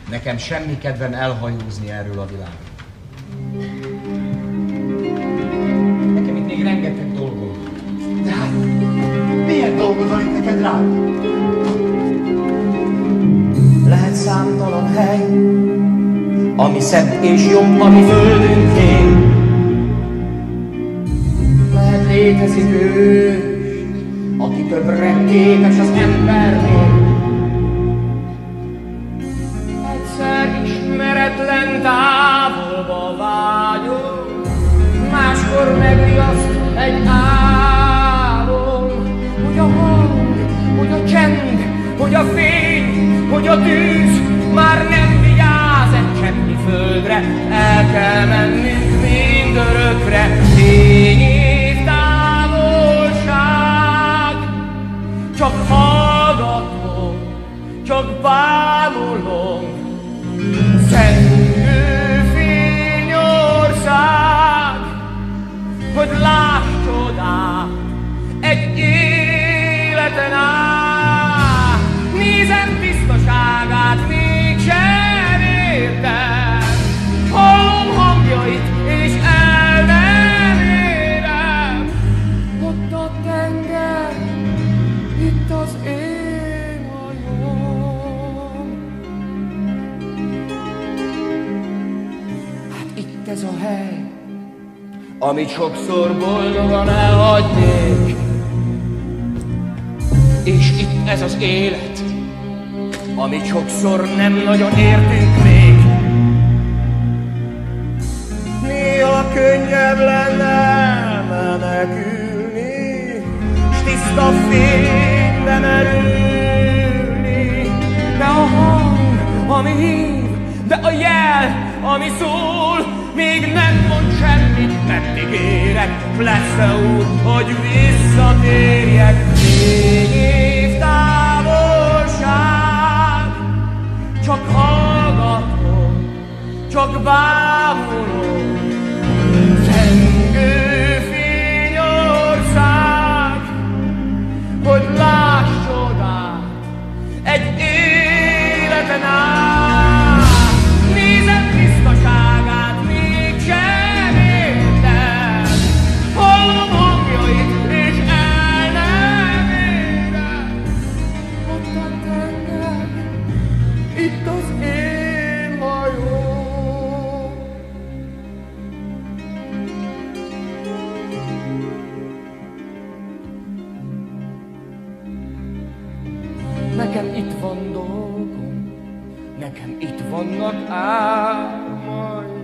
Nekem semmi kedvem elhajózni erről a világról. Nekem itt még rengeteg dolgom. De hát, milyen dolgod van itt neked rá? Lehet számtalan hely, ami szebb és jobb, ami földünkén. Lehet létezik ős, aki többre képes az embernél. Egyszer ismeretlen távolba vágyom, máskor megriaszt egy álom. Hogy a hang, hogy a csend, hogy a fény, hogy a tűz már nem vigyáz egy cseppnyi földre, el kell mennünk mindörökre. Fényév távolság, csak hallgatom, csak bámulom. Szentő fényország, hogy láss csodát egy életen át. Nézem tisztaságát, mégsem értem, hallom hangjait, és el nem érem. Ott a tenger, itt az én hajóm. Hát itt ez a hely, amit sokszor boldogan elhagynék. És itt ez az élet, amit sokszor nem nagyon értünk még. Néha könnyebb lenne menekülni, s tiszta fénybe merülni. De a hang, ami hív, de a jel, ami szól, még nem mond semmit, mert ígérek, lesz-e út, hogy visszatérjek. Fényév távolság, csak hallgatom, csak bámulom. Zengő fényország, hogy láss csodát egy életen át. Nézem tisztaságát, mégsem értem, hallom hangjait, és el nem érem. Ott a tenger, itt az én hajóm. Nekem itt van dolgom, nekem itt vannak álmaim.